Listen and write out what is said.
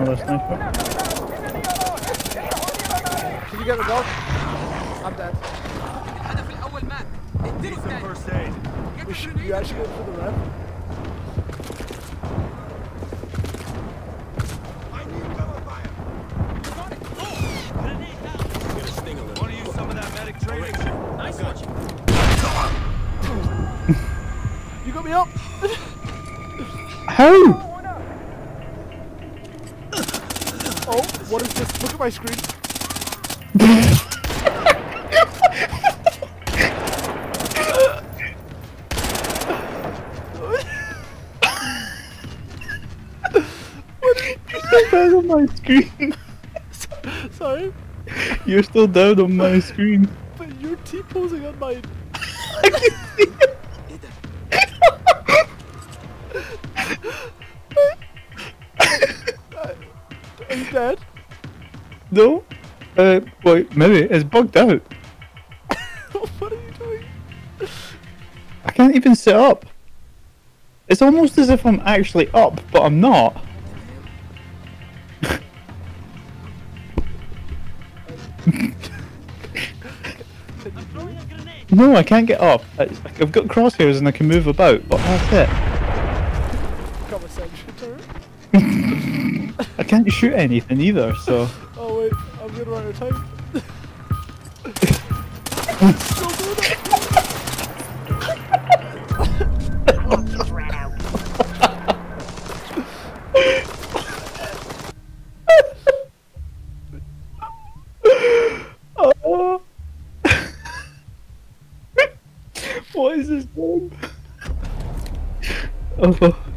Another sniper. Can you get the dog? I'm dead. Need some first aid. You actually go for the ref? I need cover fire. Get a sting a little. Want to use some of that medic training? Nice one. You got me up. How? Oh, what is this? Look at my screen. Down on my screen. Sorry? You're still down on my screen. But you're T-posing on mine. I can see it. Are you dead? No. Wait, maybe it's bugged out. What are you doing? I can't even sit up. It's almost as if I'm actually up, but I'm not. No, I can't get up. I've got crosshairs and I can move about, but that's it. Conversation turret? I can't shoot anything either, so... Oh wait, I'm gonna run out of time. Still doing it! Oh. What is this game? Oh.